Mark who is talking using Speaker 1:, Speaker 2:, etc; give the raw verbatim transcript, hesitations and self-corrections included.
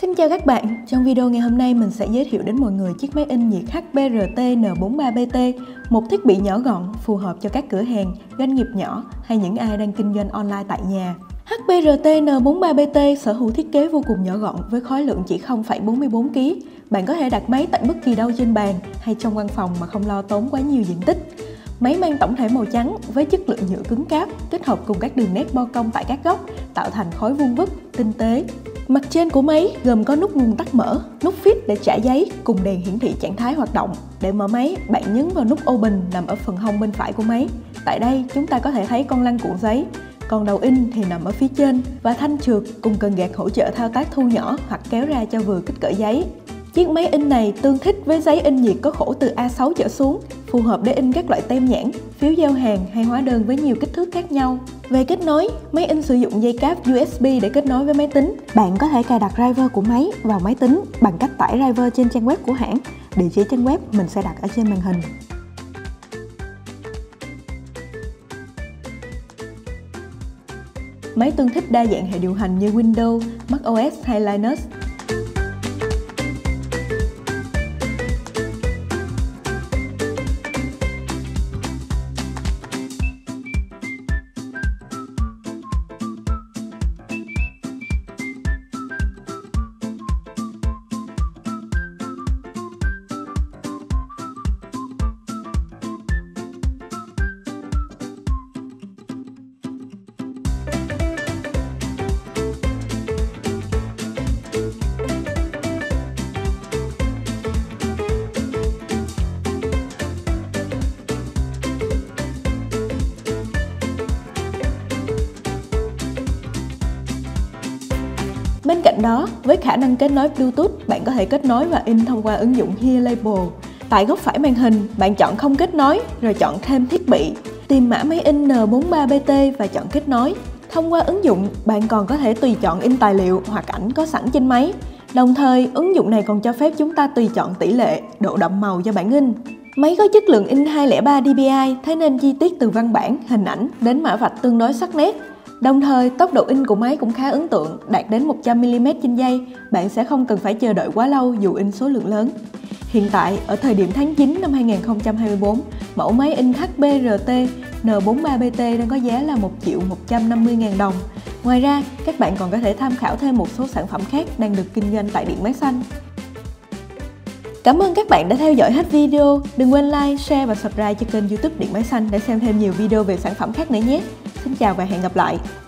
Speaker 1: Xin chào các bạn, trong video ngày hôm nay mình sẽ giới thiệu đến mọi người chiếc máy in nhiệt H P R T N bốn ba B T, một thiết bị nhỏ gọn phù hợp cho các cửa hàng, doanh nghiệp nhỏ hay những ai đang kinh doanh online tại nhà. H P R T N bốn ba B T sở hữu thiết kế vô cùng nhỏ gọn với khối lượng chỉ không phẩy bốn mươi bốn ki lô gam. Bạn có thể đặt máy tại bất kỳ đâu trên bàn hay trong văn phòng mà không lo tốn quá nhiều diện tích. Máy mang tổng thể màu trắng với chất lượng nhựa cứng cáp, kết hợp cùng các đường nét bo cong tại các góc, tạo thành khối vuông vức, tinh tế. Mặt trên của máy gồm có nút nguồn tắt mở, nút fit để trả giấy cùng đèn hiển thị trạng thái hoạt động. Để mở máy, bạn nhấn vào nút Open nằm ở phần hông bên phải của máy. Tại đây, chúng ta có thể thấy con lăn cuộn giấy, còn đầu in thì nằm ở phía trên và thanh trượt cùng cần gạt hỗ trợ thao tác thu nhỏ hoặc kéo ra cho vừa kích cỡ giấy. Chiếc máy in này tương thích với giấy in nhiệt có khổ từ A sáu trở xuống, phù hợp để in các loại tem nhãn, phiếu giao hàng hay hóa đơn với nhiều kích thước khác nhau. Về kết nối, máy in sử dụng dây cáp U S B để kết nối với máy tính. Bạn có thể cài đặt driver của máy vào máy tính bằng cách tải driver trên trang web của hãng. Địa chỉ trang web mình sẽ đặt ở trên màn hình. Máy tương thích đa dạng hệ điều hành như Windows, macOS hay Linux. Bên cạnh đó, với khả năng kết nối Bluetooth, bạn có thể kết nối và in thông qua ứng dụng Here Label. Tại góc phải màn hình, bạn chọn không kết nối, rồi chọn thêm thiết bị, tìm mã máy in N bốn ba B T và chọn kết nối. Thông qua ứng dụng, bạn còn có thể tùy chọn in tài liệu hoặc ảnh có sẵn trên máy. Đồng thời, ứng dụng này còn cho phép chúng ta tùy chọn tỷ lệ, độ đậm màu cho bản in. Máy có chất lượng in hai không ba D P I, thế nên chi tiết từ văn bản, hình ảnh đến mã vạch tương đối sắc nét. Đồng thời, tốc độ in của máy cũng khá ấn tượng, đạt đến một trăm mi li mét trên giây, bạn sẽ không cần phải chờ đợi quá lâu dù in số lượng lớn. Hiện tại, ở thời điểm tháng chín năm hai nghìn không trăm hai mươi tư, mẫu máy in H P R T N bốn ba B T đang có giá là một triệu một trăm năm mươi nghìn đồng. Ngoài ra, các bạn còn có thể tham khảo thêm một số sản phẩm khác đang được kinh doanh tại Điện Máy Xanh. Cảm ơn các bạn đã theo dõi hết video. Đừng quên like, share và subscribe cho kênh YouTube Điện Máy Xanh để xem thêm nhiều video về sản phẩm khác nữa nhé. Xin chào và hẹn gặp lại!